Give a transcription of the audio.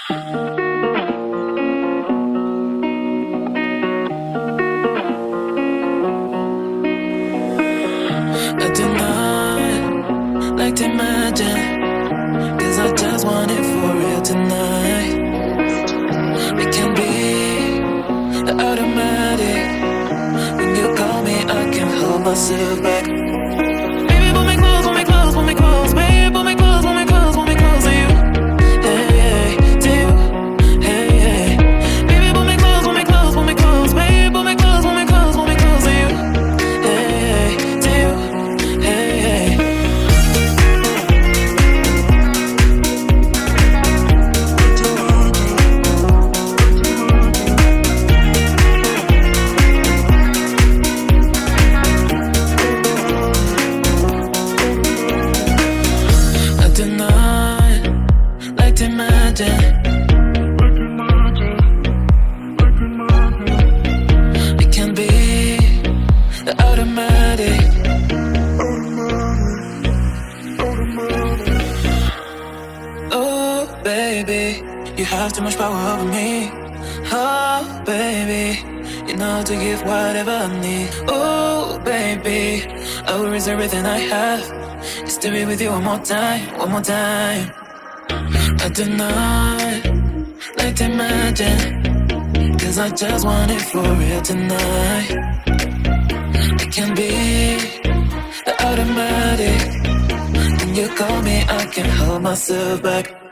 I do not like to imagine, 'cause I just want it for real tonight. It can be automatic. When you call me, I can hold myself back. Baby, pull me close, pull me close, pull me close. Baby, pull me close, pull me close, pull me close to you. Hey, hey, to you. Hey, hey. Baby, pull me close, pull me close, pull me close. Baby, pull me close, pull me close, pull me close to you. Hey, hey, to you. Hey, hey. I do not like to imagine. It can be automatic. Oh, baby, you have too much power over me. Oh, baby, you know to give whatever I need. Oh, baby, I will risk everything I have just to be with you one more time, one more time. I do not like to imagine, 'cause I just want it for real tonight. It can be automatic. When you call me, I can hold myself back.